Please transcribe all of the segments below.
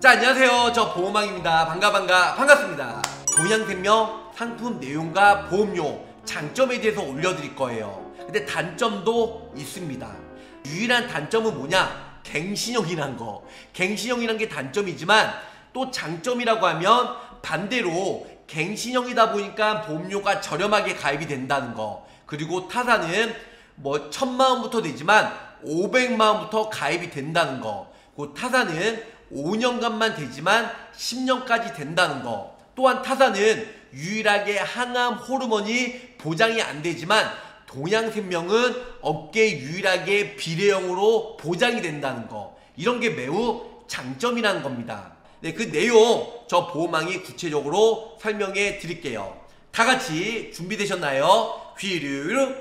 자, 안녕하세요. 저 보험왕입니다. 반갑습니다. 동양생명 상품 내용과 보험료, 장점에 대해서 올려드릴 거예요. 근데 단점도 있습니다. 유일한 단점은 뭐냐? 갱신형이란 거. 갱신형이란 게 단점이지만 또 장점이라고 하면 반대로 갱신형이다 보니까 보험료가 저렴하게 가입이 된다는 거. 그리고 타사는 뭐 1000만원부터 되지만 500만원부터 가입이 된다는 거. 그 타사는 5년간만 되지만 10년까지 된다는 거. 또한 타사는 유일하게 항암 호르몬이 보장이 안 되지만 동양생명은 업계 유일하게 비례형으로 보장이 된다는 거. 이런 게 매우 장점이라는 겁니다. 네, 그 내용 저 보험왕이 구체적으로 설명해 드릴게요. 다 같이 준비되셨나요? 휘르르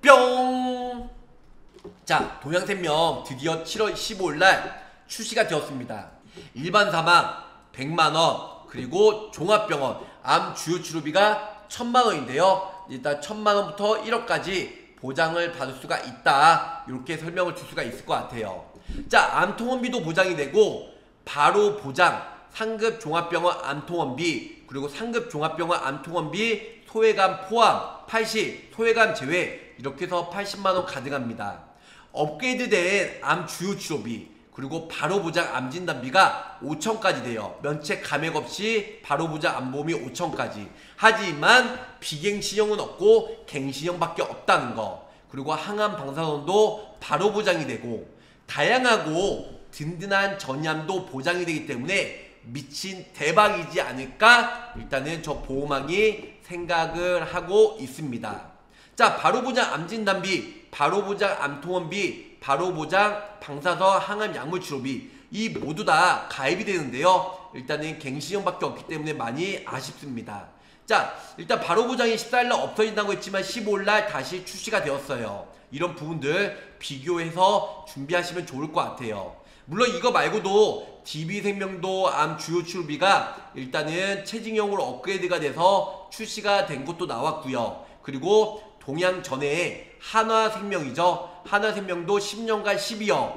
뿅! 자, 동양생명 드디어 7월 15일날 출시가 되었습니다. 일반 사망 100만원, 그리고 종합병원 암 주요 치료비가 1000만원인데요. 일단 1000만원부터 1억까지 보장을 받을 수가 있다. 이렇게 설명을 줄 수가 있을 것 같아요. 자, 암통원비도 보장이 되고 바로 보장, 상급 종합병원 암통원비, 그리고 상급 종합병원 암통원비 소외감 포함 80, 소외감 제외, 이렇게 해서 80만원 가능합니다. 업그레이드된 암 주요 치료비, 그리고 바로 보장 암진단비가 5천까지 돼요. 면책 감액 없이 바로 보장 암보험이 5천까지. 하지만 비갱신형은 없고 갱신형밖에 없다는 거. 그리고 항암 방사선도 바로 보장이 되고 다양하고 든든한 전이암도 보장이 되기 때문에 미친 대박이지 않을까 일단은 저 보험왕이 생각을 하고 있습니다. 자, 바로 보장 암진단비, 바로 보장 암통원비, 바로 보장 방사선 항암 약물 치료비, 이 모두 다 가입이 되는데요. 일단은 갱신형밖에 없기 때문에 많이 아쉽습니다. 자, 일단 바로 보장이 14일날 없어진다고 했지만 15일날 다시 출시가 되었어요. 이런 부분들 비교해서 준비하시면 좋을 것 같아요. 물론 이거 말고도 DB생명도 암 주요 치료비가 일단은 체증형으로 업그레이드가 돼서 출시가 된 것도 나왔고요. 그리고 동양전에 한화생명이죠. 한화생명도 10년간 12억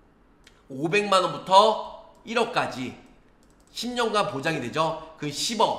500만원부터 1억까지 10년간 보장이 되죠. 그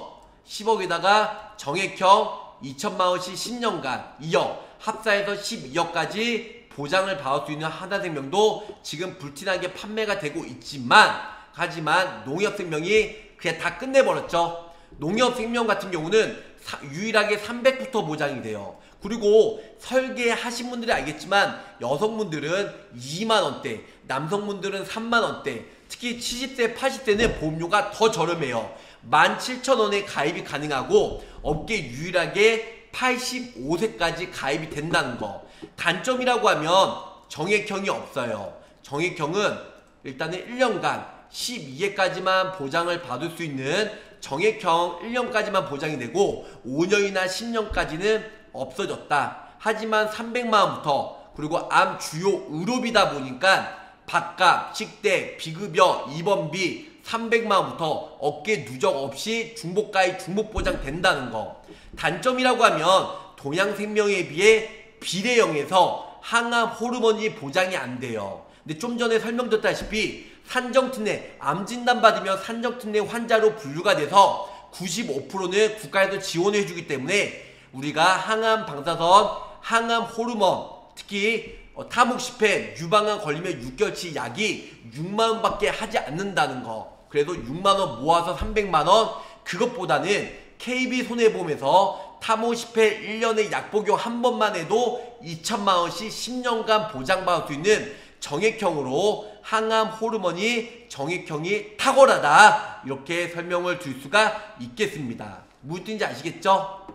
10억에다가 정액형 2000만원씩 10년간 2억 합사해서 12억까지 보장을 받을 수 있는 한화생명도 지금 불티나게 판매가 되고 있지만, 하지만 농협생명이 그냥 다 끝내버렸죠. 농협생명 같은 경우는 유일하게 300부터 보장이 돼요. 그리고 설계하신 분들이 알겠지만 여성분들은 2만원대, 남성분들은 3만원대, 특히 70세, 80세는 보험료가 더 저렴해요. 17,000원에 가입이 가능하고 업계 유일하게 85세까지 가입이 된다는 거. 단점이라고 하면 정액형이 없어요. 정액형은 일단은 1년간 12회까지만 보장을 받을 수 있는 정액형 1년까지만 보장이 되고 5년이나 10년까지는 없어졌다. 하지만 300만원부터, 그리고 암 주요 의료비다 보니까 밥값, 식대, 비급여, 입원비 300만원부터 업계 누적 없이 중복가입, 중복보장 된다는 거. 단점이라고 하면 동양생명에 비해 비례형에서 항암 호르몬이 보장이 안 돼요. 근데 좀 전에 설명드렸다시피 산정특례, 암진단 받으면 산정특례 환자로 분류가 돼서 95%는 국가에서 지원해 주기 때문에 우리가 항암 방사선, 항암 호르몬, 특히 타모xifen, 유방암 걸리면 6개월치 약이 6만원밖에 하지 않는다는 거. 그래도 6만원 모아서 300만원, 그것보다는 KB손해보험에서 타모xifen 1년에 약 복용 한 번만 해도 2000만원씩 10년간 보장받을 수 있는 정액형으로 항암 호르몬이 정액형이 탁월하다, 이렇게 설명을 줄 수가 있겠습니다. 무슨 뜻인지 아시겠죠?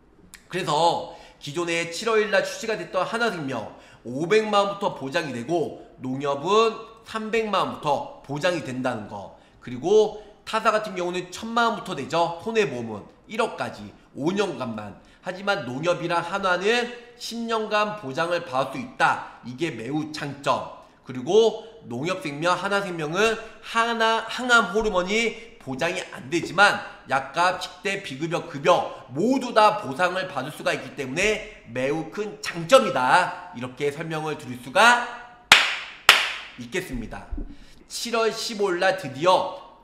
그래서 기존에 7월일날 출시가 됐던 한화생명 500만원부터 보장이 되고 농협은 300만원부터 보장이 된다는 거. 그리고 타사 같은 경우는 1000만원부터 되죠. 손해보험은 1억까지 5년간만. 하지만 농협이랑 한화는 10년간 보장을 받을 수 있다. 이게 매우 장점. 그리고 농협생명, 한화생명은 항암 호르몬이 보장이 안 되지만 약값, 식대, 비급여, 급여 모두 다 보상을 받을 수가 있기 때문에 매우 큰 장점이다. 이렇게 설명을 드릴 수가 있겠습니다. 7월 15일날 드디어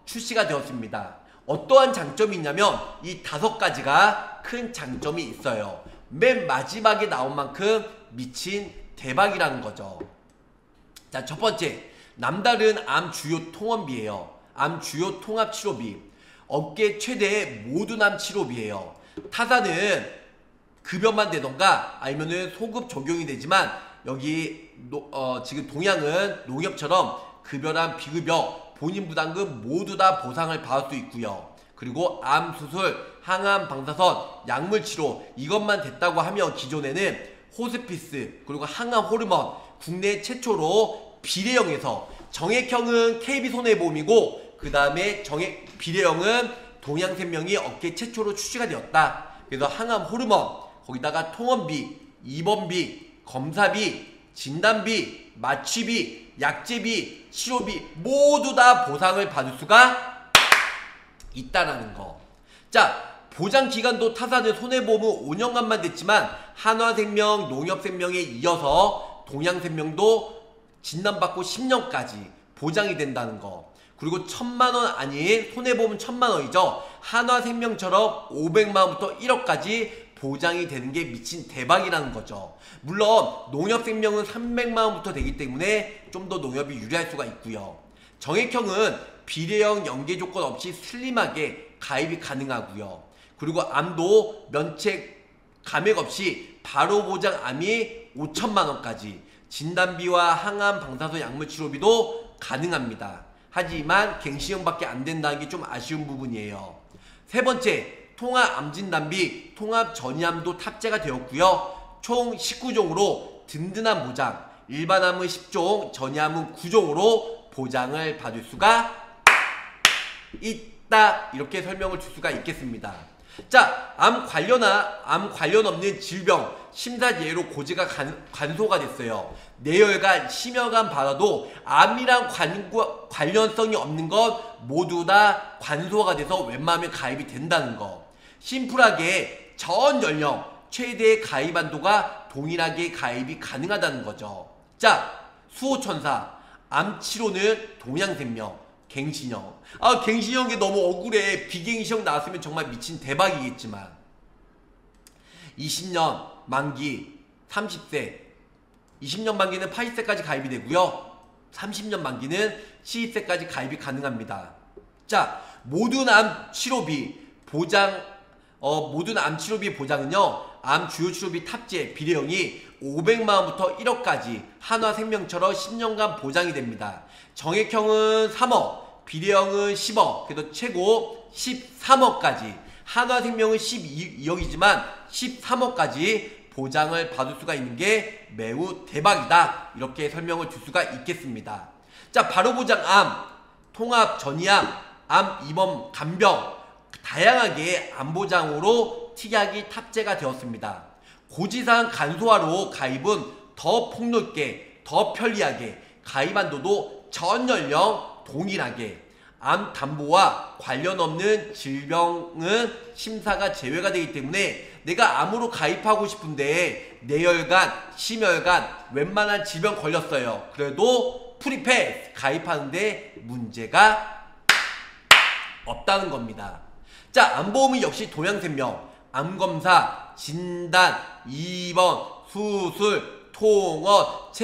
출시가 되었습니다. 어떠한 장점이 있냐면 이 5가지가 큰 장점이 있어요. 맨 마지막에 나온 만큼 미친 대박이라는 거죠. 자, 첫 번째, 남다른 암 주요 통원비예요. 암 주요 통합 치료비. 업계 최대의 모든 암 치료비예요. 타사는 급여만 되던가 아니면은 소급 적용이 되지만 여기 지금 동양은 농협처럼 급여랑 비급여, 본인 부담금 모두 다 보상을 받을 수 있고요. 그리고 암 수술, 항암 방사선, 약물 치료 이것만 됐다고 하면 기존에는 호스피스 그리고 항암 호르몬 국내 최초로 비례형에서 정액형은 KB손해보험이고 그 다음에 비례형은 동양생명이 업계 최초로 출시가 되었다. 그래서 항암 호르몬 거기다가 통원비, 입원비, 검사비, 진단비, 마취비, 약제비, 치료비 모두 다 보상을 받을 수가 있다라는 거. 자, 보장기간도 타사는 손해보험은 5년간만 됐지만 한화생명, 농협생명에 이어서 동양생명도 진단받고 10년까지 보장이 된다는 거. 그리고 1000만원 아닌 손해보험은 1000만원이죠. 한화생명처럼 500만원부터 1억까지 보장이 되는 게 미친 대박이라는 거죠. 물론 농협생명은 300만원부터 되기 때문에 좀 더 농협이 유리할 수가 있고요. 정액형은 비례형 연계 조건 없이 슬림하게 가입이 가능하고요. 그리고 암도 면책 감액 없이 바로 보장 암이 5천만원까지 진단비와 항암 방사선 약물 치료비도 가능합니다. 하지만 갱신형밖에 안 된다는 게 좀 아쉬운 부분이에요. 세 번째, 통합 암진단비, 통합 전이암도 탑재가 되었고요. 총 19종으로 든든한 보장, 일반암은 10종, 전이암은 9종으로 보장을 받을 수가 있다. 이렇게 설명을 줄 수가 있겠습니다. 자, 암 관련 없는 질병 심사 예외로 고지가 간소가 됐어요. 뇌혈관, 심혈관 받아도 암이랑 관련성이 없는 것 모두 다 관소가 돼서 웬만하면 가입이 된다는 거. 심플하게 전 연령 최대의 가입 한도가 동일하게 가입이 가능하다는 거죠. 자, 수호천사 암치료는 동양생명 갱신형. 갱신형이 너무 억울해. 비갱신형 나왔으면 정말 미친 대박이겠지만 20년 만기 30세 20년 만기는 80세까지 가입이 되고요. 30년 만기는 70세까지 가입이 가능합니다. 자, 모든 암 치료비 보장 모든 암 치료비 보장은요. 암 주요 치료비 탑재 비례형이 500만원부터 1억까지 한화생명처럼 10년간 보장이 됩니다. 정액형은 3억, 비례형은 10억, 그래도 최고 13억까지 한화생명은 12억이지만 13억까지 보장을 받을 수가 있는 게 매우 대박이다. 이렇게 설명을 줄 수가 있겠습니다. 자, 바로보장 암, 통합 전이암, 암 입원 간병 다양하게 암보장으로 특약이 탑재가 되었습니다. 고지사항 간소화로 가입은 더 폭넓게, 더 편리하게 가입 한도도 전 연령 동일하게 암 담보와 관련 없는 질병은 심사가 제외가 되기 때문에 내가 암으로 가입하고 싶은데 뇌혈관, 심혈관 웬만한 질병 걸렸어요. 그래도 프리패스 가입하는데 문제가 없다는 겁니다. 자, 암보험은 역시 동양생명 암검사, 진단, 입원, 수술, 통원,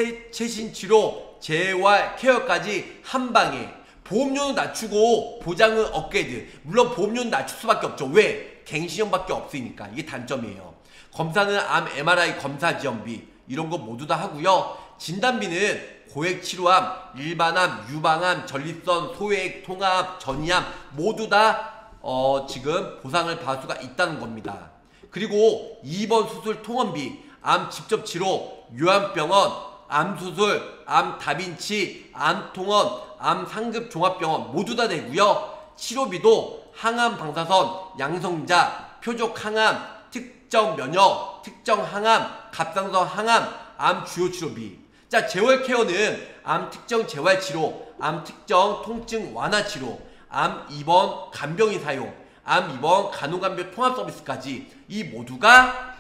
최신치료, 재활, 케어까지 한방에 보험료는 낮추고 보장은 업그레이드. 물론 보험료는 낮출 수밖에 없죠. 왜? 갱신형밖에 없으니까. 이게 단점이에요. 검사는 암 MRI 검사 지원비 이런 거 모두 다 하고요. 진단비는 고액치료암, 일반암, 유방암, 전립선, 소액, 통합, 전이암 모두 다 지금 보상을 받을 수가 있다는 겁니다. 그리고 입원 수술 통원비, 암 직접 치료, 요양병원, 암수술, 암 다빈치, 암통원, 암 상급 종합병원 모두 다 되고요. 치료비도 항암 방사선, 양성자, 표적 항암, 특정 면역, 특정 항암, 갑상선 항암, 암 주요 치료비. 자, 재활 케어는 암 특정 재활 치료, 암 특정 통증 완화 치료, 암 입원 간병인 사용, 암 입원 간호간병 통합 서비스까지 이 모두가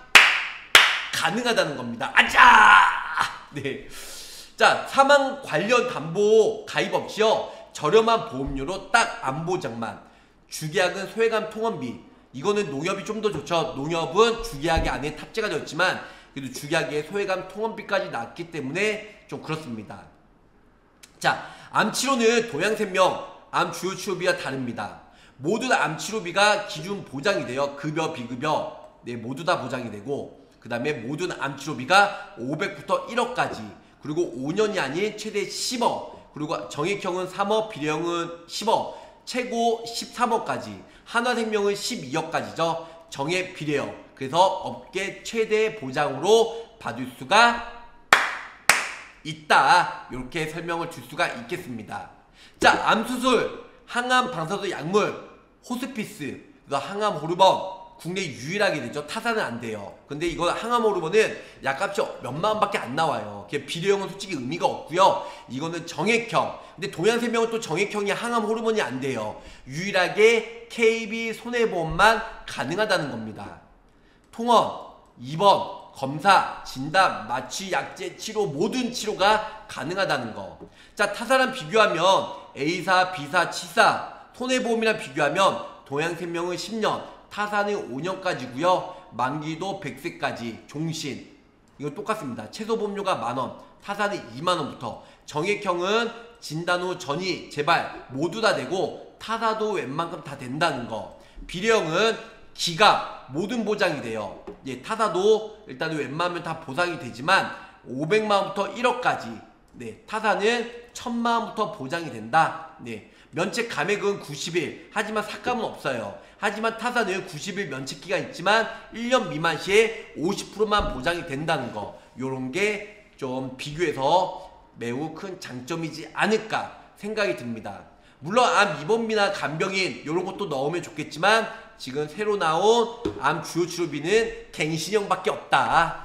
가능하다는 겁니다. 아자! 네. 자, 사망 관련 담보 가입 없이요. 저렴한 보험료로 딱 암보장만. 주계약은 소외감 통원비. 이거는 농협이 좀 더 좋죠. 농협은 주계약이 안에 탑재가 되었지만 그래도 주계약에 소외감 통원비까지 나왔기 때문에 좀 그렇습니다. 자, 암치료는 동양생명 암 주요 치료비와 다릅니다. 모두 다 암치료비가 기준 보장이 돼요. 급여, 비급여 네, 모두 다 보장이 되고, 그 다음에 모든 암치료비가 500부터 1억까지, 그리고 5년이 아닌 최대 10억, 그리고 정액형은 3억, 비례형은 10억, 최고 13억까지, 한화생명은 12억까지죠. 정액 비례형. 그래서 업계 최대 보장으로 받을 수가 있다. 이렇게 설명을 줄 수가 있겠습니다. 자, 암수술, 항암 방사선 약물, 호스피스, 항암 호르몬 국내 유일하게 되죠. 타사는 안 돼요. 근데 이거 항암 호르몬은 약값이 몇만 원밖에 안 나와요. 비례형은 솔직히 의미가 없고요. 이거는 정액형. 근데 동양생명은 또 정액형이 항암 호르몬이 안 돼요. 유일하게 KB 손해보험만 가능하다는 겁니다. 통원, 입원, 검사, 진단, 마취, 약제, 치료, 모든 치료가 가능하다는 거. 자, 타사랑 비교하면 A사, B사, C사, 손해보험이랑 비교하면 동양생명은 10년, 타사는 5년까지고요. 만기도 100세까지, 종신. 이건 똑같습니다. 최소보험료가 만원, 타사는 2만원부터. 정액형은 진단 후 전이, 재발 모두 다 되고 타사도 웬만큼 다 된다는 거. 비례형은 기각 모든 보장이 돼요. 예, 타사도 일단은 웬만하면 다 보상이 되지만 500만원부터 1억까지. 네, 타사는 1000만원부터 보장이 된다. 네, 면책 감액은 90일. 하지만 삭감은 없어요. 하지만 타사는 90일 면책 기간 있지만 1년 미만 시에 50%만 보장이 된다는 거. 요런 게 좀 비교해서 매우 큰 장점이지 않을까 생각이 듭니다. 물론 암 입원비나 간병인 이런 것도 넣으면 좋겠지만 지금 새로 나온 암 주요 치료비는 갱신형밖에 없다.